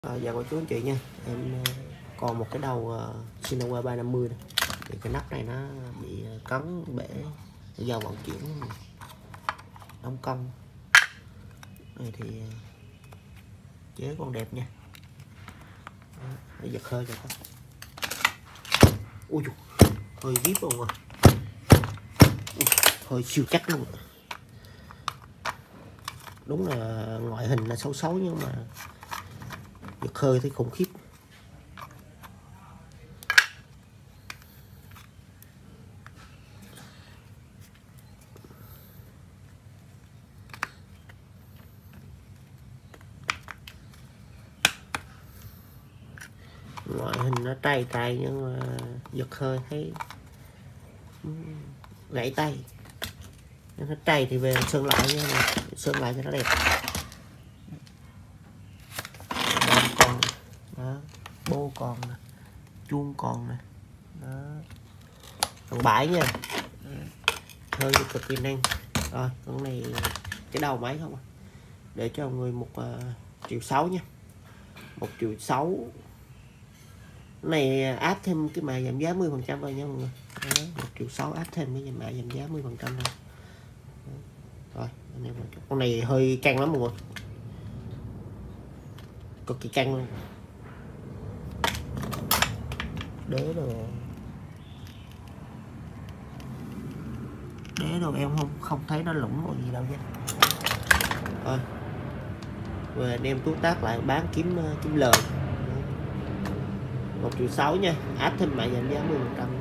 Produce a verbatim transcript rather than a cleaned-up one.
À, dạ cô chú anh chị nha, em còn một cái đầu uh, Sinowa ba năm mươi này. Thì cái nắp này nó bị cấn bể do vận chuyển đóng công này thì chế con đẹp nha. Để giật hơi cho con. Ui dồi, hơi vip luôn rồi, hơi siêu chắc luôn. Đúng là ngoại hình là xấu xấu nhưng mà giật hơi thấy khủng khiếp. Ngoại hình nó trai trai nhưng mà giật hơi thấy gãy tay. Nó trai thì về sơn lại nha, sơn lại cho nó đẹp. Đòn còn đó, bô còn nè, chuông còn nè, đó, thằng bãi nha, hơi cực kỳ nhanh. Rồi con này cái đầu máy không à? Để cho mọi người một uh, triệu sáu nha, một triệu sáu này áp thêm cái mã giảm giá mười phần trăm rồi nha mọi người. Đó, một triệu sáu áp thêm cái mã giảm giá mười phần trăm thôi. Rồi anh em, con này hơi căng lắm mọi người, cực kỳ căng luôn. Đế đồ đế đồ em không không thấy nó lủng rồi gì đâu nha. Rồi về anh em tú tác lại bán kiếm kiếm lời. Một triệu sáu nha, áp thêm mã giảm giá mười phần trăm.